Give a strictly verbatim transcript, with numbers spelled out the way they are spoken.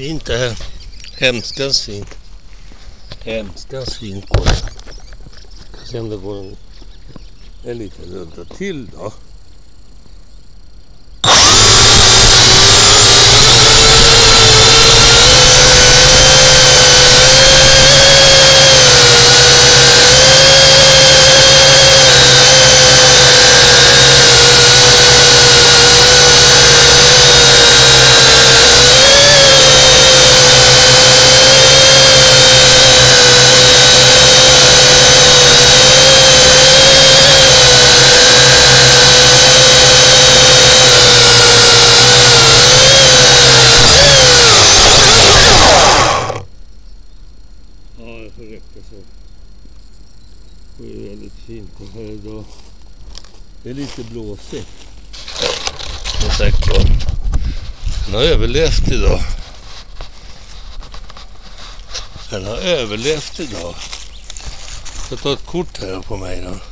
Fint det här. Hemskt fint. Hemskt fint går det. Se om det går en, en liten runda till då. Det räcker så. Det är väldigt fint det här idag. Det är lite blåsigt. Som sagt var. Den har överlevt idag. Den har överlevt idag. Jag ska ta ett kort här på mig då.